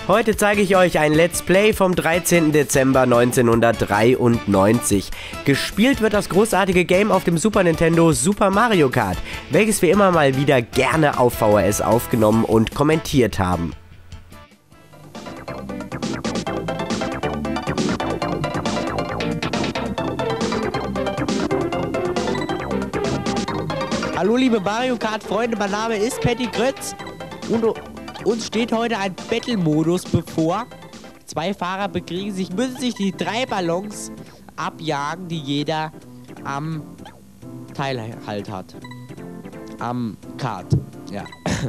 Heute zeige ich euch ein Let's Play vom 13. Dezember 1993. Gespielt wird das großartige Game auf dem Super Nintendo Super Mario Kart, welches wir immer mal wieder gerne auf VHS aufgenommen und kommentiert haben. Hallo liebe Mario Kart Freunde, mein Name ist Patty Grötz und uns steht heute ein Battle-Modus bevor. Zwei Fahrer müssen sich die 3 Ballons abjagen, die jeder am Teil halt hat. Am Kart, ja.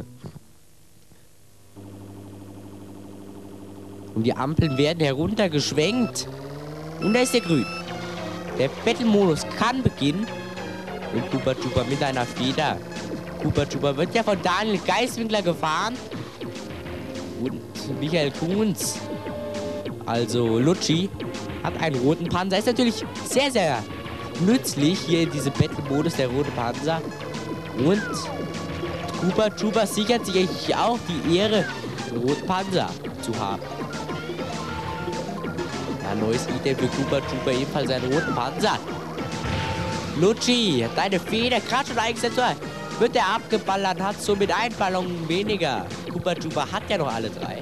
Und die Ampeln werden heruntergeschwenkt. Und da ist der Grün. Der Battle-Modus kann beginnen. Und Koopa Troopa mit einer Feder. Koopa Troopa wird ja von Daniel Geiswinkler gefahren. Und Michael Kunz, also Lutschi, hat einen roten Panzer. Ist natürlich sehr, sehr nützlich hier in diesem Battle-Modus, der rote Panzer. Und Koopa Troopa sichert sich eigentlich auch die Ehre, den roten Panzer zu haben. Ja, neues Item für Koopa Troopa, ebenfalls einen roten Panzer. Lutschi, deine Feder, gerade schon eingesetzt, wird er abgeballert, hat somit ein Ballon weniger. Koopa Troopa hat ja noch alle 3.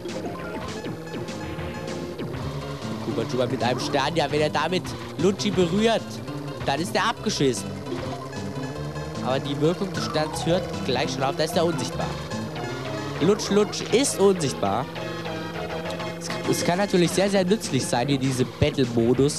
Koopa Troopa mit einem Stern, ja, wenn er damit Lutschi berührt, dann ist er abgeschissen. Aber die Wirkung des Sterns hört gleich schon auf, da ist er unsichtbar. Lutsch ist unsichtbar. Es kann natürlich sehr, sehr nützlich sein, hier diese Battle-Modus.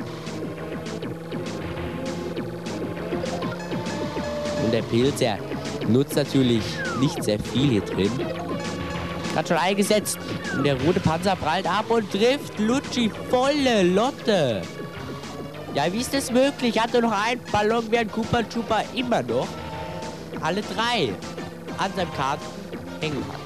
Und der Pilz, der nutzt natürlich nicht sehr viel hier drin. Gerade schon eingesetzt. Und der rote Panzer prallt ab und trifft Lutschi volle Lotte. Ja, wie ist das möglich? Hat er noch einen Ballon, während Koopa Troopa immer noch alle 3 an seinem Kart hängen hat.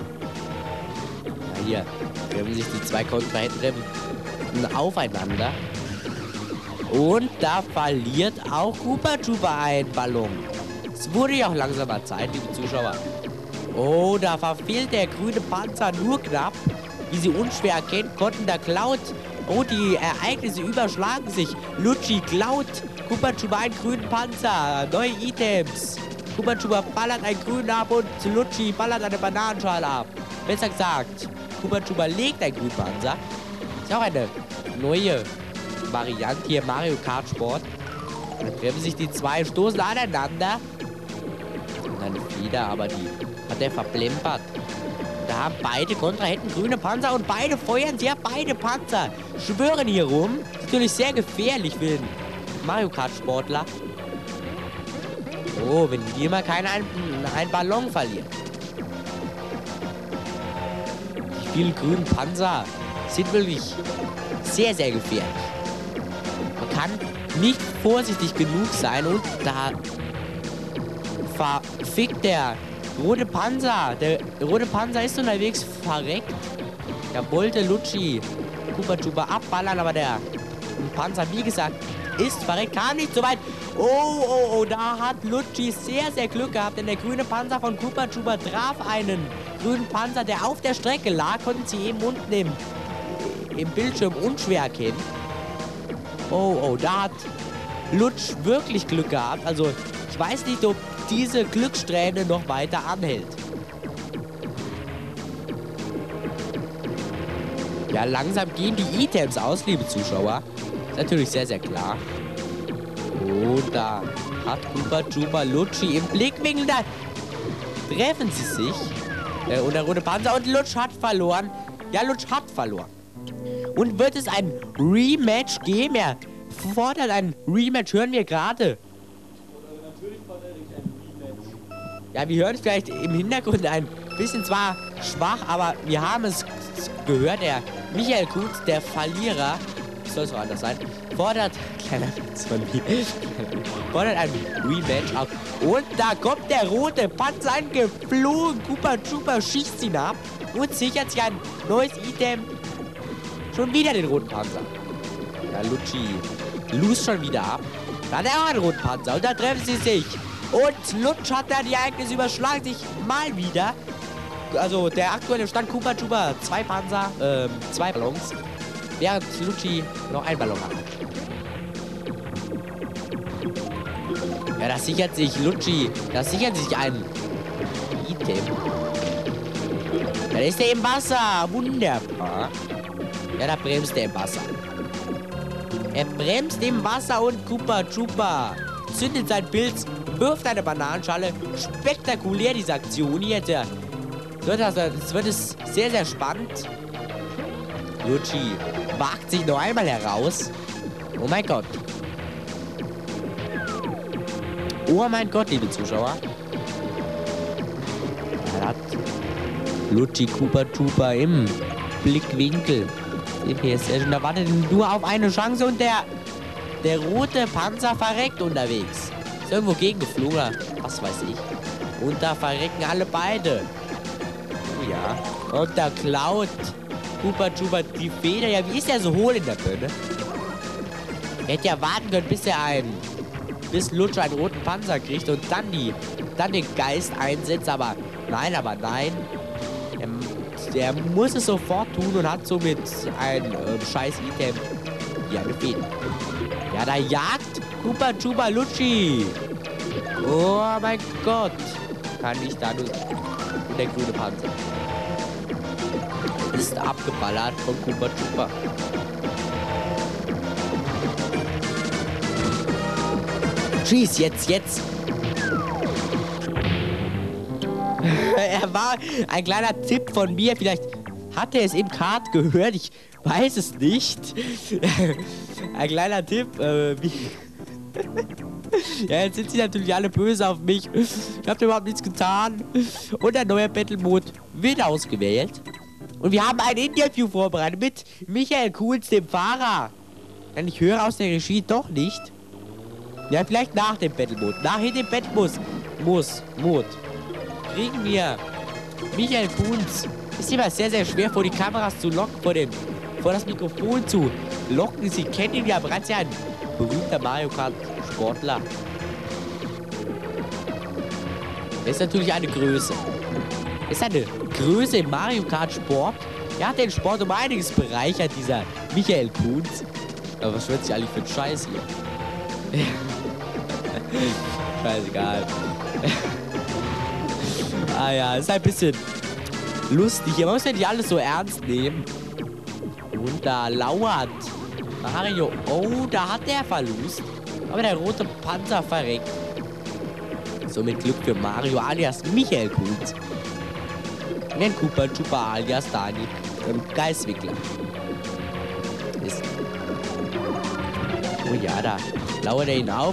Ja, hier treffen sich die 2 Kontrahenten aufeinander. Und da verliert auch Koopa Troopa einen Ballon. Es wurde ja auch langsam mal Zeit, liebe Zuschauer. Oh, da verfehlt der grüne Panzer nur knapp. Wie Sie unschwer erkennen konnten, da klaut. Oh, die Ereignisse überschlagen sich. Lutschi klaut Koopa Troopa einen grünen Panzer. Neue Items. Koopa Troopa ballert einen grünen ab und Lutschi ballert eine Bananenschale ab. Besser gesagt, Koopa Troopa legt einen grünen Panzer. Ist auch eine neue Variante hier, Mario Kart Sport. Dann treffen sich die 2, stoßen aneinander. Eine Feder, aber die hat er verplempert. Da haben beide Kontrahenten grüne Panzer und beide feuern sie, ja, beide Panzer schwören hier rum. Natürlich sehr gefährlich für den Mario Kart Sportler. Oh, wenn hier mal keiner einen Ballon verliert. Die vielen grünen Panzer sind wirklich sehr, sehr gefährlich. Man kann nicht vorsichtig genug sein und da verfickt der rote Panzer. Der rote Panzer ist unterwegs verreckt. Da wollte Lutschi Koopa Troopa abballern, aber der Panzer, wie gesagt, ist verreckt. Kam nicht so weit. Oh, da hat Lutschi sehr, sehr Glück gehabt, denn der grüne Panzer von Koopa Troopa traf einen grünen Panzer, der auf der Strecke lag. Konnten Sie eben unten im Bildschirm unschwer erkennen. Oh, da hat Lutsch wirklich Glück gehabt. Also, ich weiß nicht, ob diese Glückssträhne noch weiter anhält. Ja, langsam gehen die Items aus, liebe Zuschauer. Ist natürlich sehr, sehr klar. Und da hat Koopa Troopa Lutschi im Blickwinkel. Da treffen sie sich. Und der rote Panzer und Lutsch hat verloren. Ja, Lutsch hat verloren. Und wird es ein Rematch geben? Er fordert ein Rematch, hören wir gerade. Ja, wir hören es vielleicht im Hintergrund ein bisschen zwar schwach, aber wir haben es gehört. Der Michael Kunz, der Verlierer, soll es auch anders sein, fordert, kleiner Witz von mir, fordert ein Rematch ab. Und da kommt der rote Panzer angeflogen. Koopa Troopa schießt ihn ab und sichert sich ein neues Item. Schon wieder den roten Panzer. Ja, Lutschi lost schon wieder ab. Da hat er auch einen roten Panzer und da treffen sie sich. Und Lutsch hat da die Ereignisse überschlagen sich mal wieder. also der aktuelle Stand Koopa Troopa, 2 Panzer, 2 Ballons, während Lucci noch 1 Ballon hat. Ja, das sichert sich Lucci, das sichert sich ein Item. Ja, da ist der im Wasser, wunderbar. Ja, da bremst der im Wasser. Er bremst im Wasser und Koopa Troopa zündet sein Pilz, wirft eine Bananenschale. Spektakulär diese Aktion hier. Es wird sehr, sehr spannend. Lucci wagt sich noch einmal heraus. Oh mein Gott. Oh mein Gott, liebe Zuschauer. Er hat Lucci Koopa Troopa im Blickwinkel. Da wartet nur auf eine Chance und der rote Panzer verreckt unterwegs. Ist irgendwo gegengeflogen, was weiß ich. Und da verrecken alle beide. Oh ja. Und da klaut Koopa Troopa die Feder. Ja, wie ist der so hohl in der Birne? Er hätte ja warten können, bis Lucci einen roten Panzer kriegt und dann den Geist einsetzt. Aber nein. Der muss es sofort tun und hat somit ein scheiß Item. Ja, eine Feder. Ja, da jagt Koopa Troopa Lucci. Oh mein Gott. Kann ich da nur sagen. Und der grüne Panzer ist abgeballert von Koopa Troopa. Schieß, jetzt. Er war ein kleiner Tipp von mir. Vielleicht hat er es im Kart gehört. Ich weiß es nicht. Ein kleiner Tipp. Ja, jetzt sind sie natürlich alle böse auf mich. Ich habe überhaupt nichts getan. Und der neue Battle-Mode wird ausgewählt. Und wir haben ein Interview vorbereitet mit Michael Kuhns, dem Fahrer. Denn ich höre aus der Regie doch nicht. Ja, vielleicht nach dem Battle-Mode. Nachher dem Battle-Mode kriegen wir Michael Kuhns. Ist immer sehr, sehr schwer, vor die Kameras zu locken, vor das Mikrofon zu locken. Sie kennen ihn ja bereits, ja, ein berühmter Mario Kart Sportler. Er ist natürlich eine Größe. Er ist eine Größe im Mario Kart Sport. Er hat den Sport um einiges bereichert, dieser Michael Kuhns. Aber was wird sich eigentlich für ein Scheiß hier? Scheißegal. Ah ja, ist ein bisschen lustig. Man muss ja nicht alles so ernst nehmen. Und da lauert Mario. Oh, da hat der Verlust. Aber der rote Panzer verreckt. Somit Glück für Mario alias Michael Kuhns. Nennt Koopa Troopa alias Dani Geistwickler. Ist. Oh ja, da lauert er ihn auf.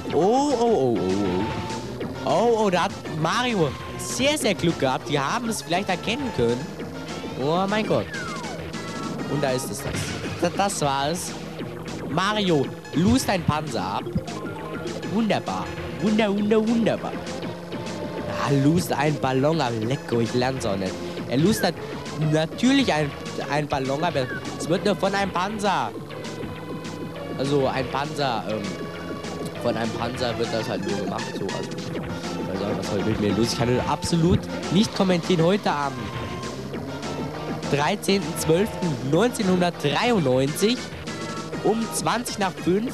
Oh, da hat Mario sehr, sehr Glück gehabt. Die haben es vielleicht erkennen können. Oh mein Gott. Und da ist es das. Das war es. Mario lust ein Panzer ab. Wunderbar. Wunderbar. Ah, lust ein Ballon ab. Lecko, ich lern's auch nicht. Er lust natürlich ein Ballon ab. Es wird nur von einem Panzer. Also ein Panzer, von einem Panzer wird das halt nur gemacht. So, also, was heute mit mir los? Ich kann absolut nicht kommentieren. Heute am 13.12.1993 um 20 nach 5.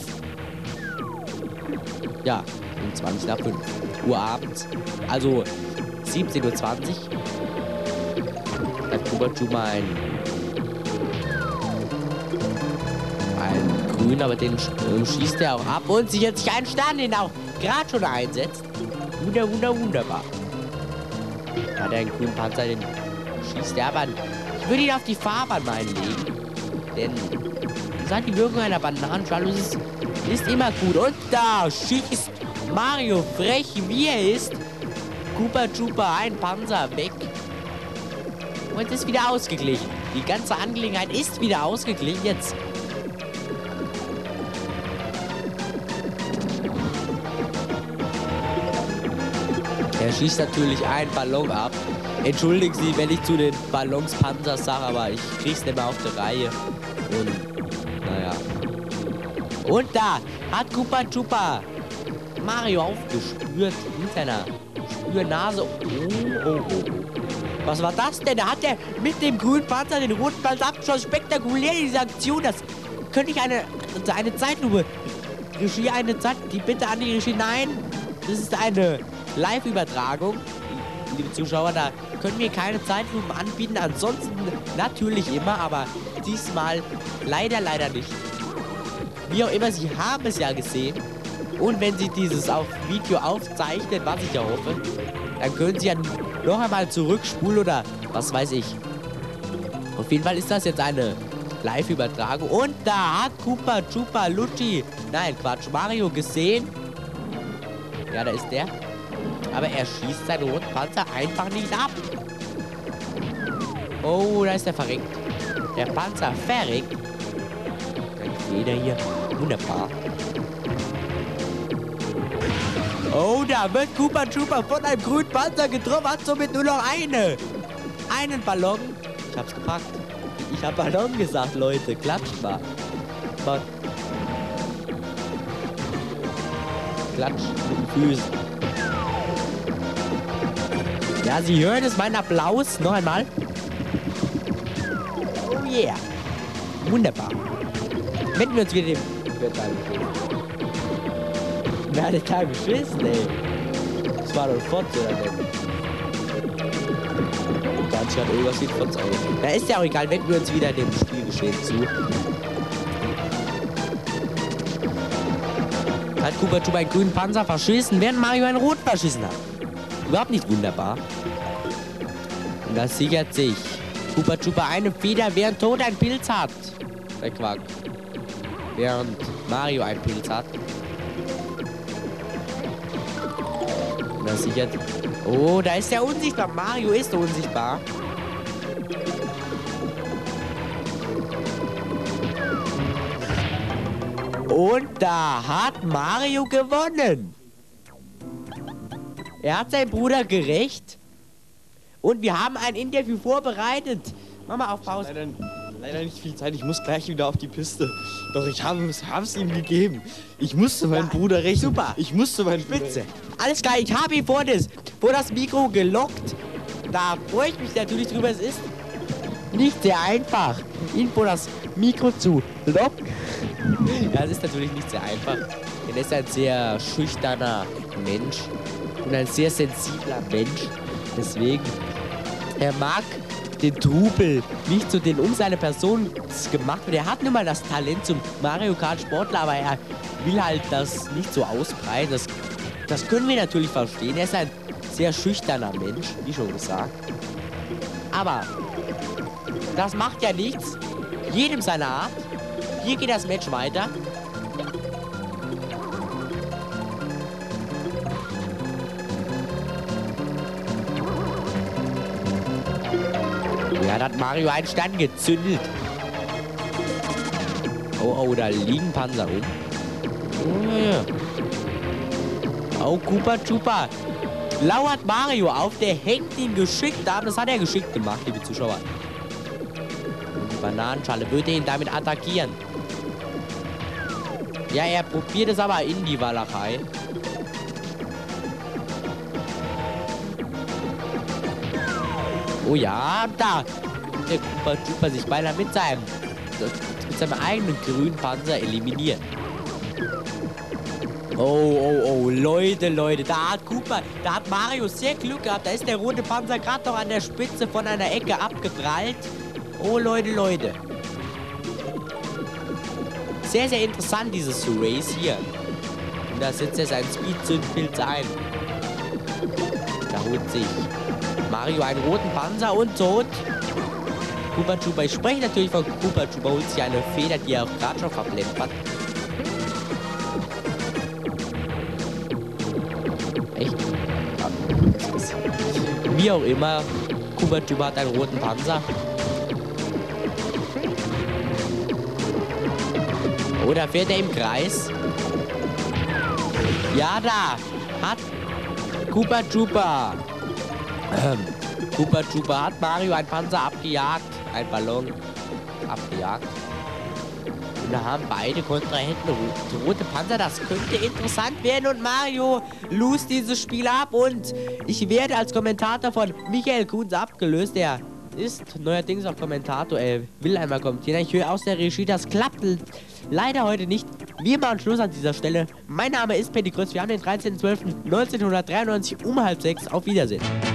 Ja, um 20 nach 5 Uhr abends. Also 17:20 Uhr. Hat Koopa Troopa ein Grün, aber den schießt er auch ab und sichert sich einen Stern, den er auch gerade schon einsetzt. Wunderbar. Hat er einen grünen Panzer, den schießt er aber. Ich würde ihn auf die Fahrbahn mal einlegen. Denn sagt die Wirkung einer Bananenschale ist immer gut. Und da schießt Mario frech wie er ist. Koopa Troopa ein Panzer weg. Und ist wieder ausgeglichen. Die ganze Angelegenheit ist wieder ausgeglichen. Jetzt. Er schießt natürlich einen Ballon ab. Entschuldigen Sie, wenn ich zu den Ballons Panzer sage, aber ich krieg's nicht mehr auf die Reihe. Und, naja. Und da hat Koopa Troopa Mario aufgespürt mit seiner Spürnase. Oh. Was war das denn? Da hat er mit dem grünen Panzer den roten Panzer abgeschossen. Spektakulär, diese Aktion. Das könnte ich eine Zeitlupe. Regie, eine Zeit. Die Bitte an die Regie. Nein, das ist eine Live-Übertragung. Liebe Zuschauer, da können wir keine Zeitlupen anbieten. Ansonsten natürlich immer, aber diesmal leider nicht. Wie auch immer, Sie haben es ja gesehen. Und wenn Sie dieses auf Video aufzeichnen, was ich ja hoffe, dann können Sie ja noch einmal zurückspulen oder was weiß ich. Auf jeden Fall ist das jetzt eine Live-Übertragung. Und da hat Koopa Troopa Luigi, nein Quatsch, Mario gesehen. Ja, da ist der. Aber er schießt seinen roten Panzer einfach nicht ab. Oh, da ist der verreckt. Der Panzer verreckt. Eine Feder hier. Wunderbar. Oh, da wird Koopa Troopa von einem grünen Panzer getroffen. Hat somit nur noch einen Ballon. Ich hab's gepackt. Ich hab Ballon gesagt, Leute. Klatscht mal. Klatscht mit den Füßen. Ja, Sie hören es, mein Applaus. Noch einmal. Oh yeah. Wunderbar. Wenn wir uns wieder dem... Wer hat da geschissen, ey? Das war doch Fotz, oder nicht? Ganz gerade irgendwas wie Fotz, ey. Da ist ja auch egal, wenden wir uns wieder dem Spielgeschehen zu. Hat Koopa Troopa einen grünen Panzer verschissen, während Mario einen roten verschissen hat. Überhaupt nicht wunderbar. Und das sichert sich. Koopa Troopa eine Feder, während Toad einen Pilz hat. Der Quark. Während Mario einen Pilz hat. Und das sichert. Oh, da ist der unsichtbar. Mario ist unsichtbar. Und da hat Mario gewonnen. Er hat seinen Bruder gerecht. Und wir haben ein Interview vorbereitet. Mach mal auf Pause. Leider nicht viel Zeit. Ich muss gleich wieder auf die Piste. Doch ich habe es ihm gegeben. Ich musste meinen Bruder rächen. Super. Ich musste meinen Spitze. Alles klar, ich habe ihn vor das Mikro gelockt. Da freue ich mich natürlich drüber. Es ist nicht sehr einfach, ihn vor das Mikro zu locken. Ja, es ist natürlich nicht sehr einfach. Denn er ist ein sehr schüchterner Mensch. Und ein sehr sensibler Mensch. Deswegen, er mag den Trubel nicht so, den um seine Person gemacht wird. Er hat nun mal das Talent zum Mario Kart Sportler, aber er will halt das nicht so ausbreiten. Das können wir natürlich verstehen. Er ist ein sehr schüchterner Mensch, wie schon gesagt. Aber das macht ja nichts. Jedem seine Art. Hier geht das Match weiter. Ja, da hat Mario einen Stern gezündet. Oh, da liegen Panzer rum. Oh, ja. Oh, Koopa Troopa lauert Mario auf. Der hängt ihn geschickt ab. Das hat er geschickt gemacht, liebe Zuschauer. Und die Bananenschale würde ihn damit attackieren. Ja, er probiert es aber in die Walachei. Oh ja, da. Der Koopa Troopa sich beinahe mit seinem eigenen grünen Panzer eliminiert. Oh, Leute, da hat Mario sehr Glück gehabt. Da ist der rote Panzer gerade noch an der Spitze von einer Ecke abgeprallt. Oh, Leute. Sehr, sehr interessant, dieses Race hier. Und da setzt er seinen Speed-Zündpilz ein. Da holt sich Mario einen roten Panzer und tot. Koopa Troopa, ich spreche natürlich von Koopa Troopa, holt sich eine Feder, die er auch gerade schon verblendet hat. Echt? Wie auch immer, Koopa Troopa hat einen roten Panzer. Oh, da fährt er im Kreis. Ja, da hat Koopa Troopa hat Mario einen Panzer abgejagt. Ein Ballon abgejagt. Da haben beide Kontrahenten rote Panzer. Das könnte interessant werden. Und Mario lost dieses Spiel ab. Und ich werde als Kommentator von Michael Kunz abgelöst. Der ist neuerdings auch Kommentator. Er will einmal kommentieren. Ich höre aus der Regie, das klappt leider heute nicht. Wir machen Schluss an dieser Stelle. Mein Name ist Petty Krötz. Wir haben den 13.12.1993 um 5:30. Auf Wiedersehen.